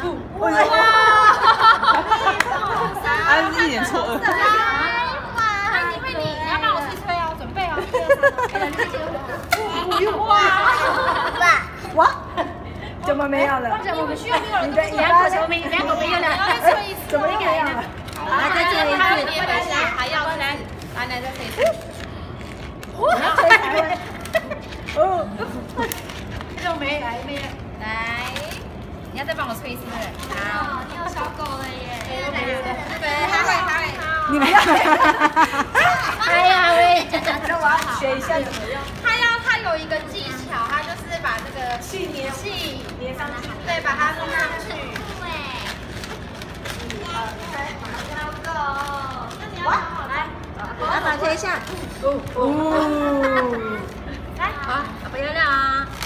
哇！他是一脸错愕。 会你，你要帮我吹哦，准备哦，1、2、3。 哇！怎么没有了？ 我们需要6人。 你的尾巴怎么没有了？怎么又没有了？ 来，再做一次。还要来，再吹一次。 哦， 又没来。你要再帮我吹一次，对不对？好，你有小狗了耶！对，还会。 你们要？ 哎呀喂！ 那我要学一下怎么用。 它有一个技巧，它就是把这个气粘上去，对，把它弄上去。对。哇！来， 来把吹一下。 哦。 来，好，不要亮啊！